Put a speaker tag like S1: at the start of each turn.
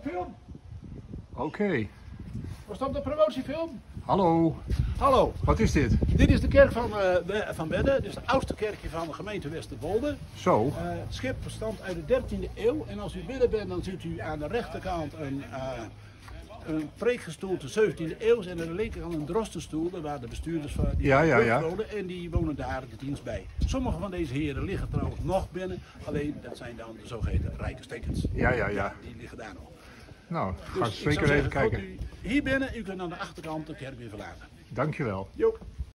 S1: Film.
S2: Oké.
S1: Was dat de promotiefilm?
S2: Hallo.
S1: Hallo.
S2: Wat is dit?
S1: Dit is de kerk van Wedde. Dit is het oudste kerkje van de gemeente Westerwolde.
S2: Zo.
S1: Het schip bestand uit de 13e eeuw. En als u binnen bent, dan ziet u aan de rechterkant een preekgestoelte 17e eeuw. En aan de linkerkant een drostenstoel. Daar waren de bestuurders van die wonen. En die wonen daar de dienst bij. Sommige van deze heren liggen trouwens nog binnen. Alleen dat zijn dan de zogeheten rijkerstekens.
S2: Ja.
S1: Die liggen daar nog.
S2: Nou, ga
S1: Dus
S2: zeker even kijken.
S1: U hier binnen, u kunt aan de achterkant de kerk weer verlaten.
S2: Dankjewel.
S1: Jo.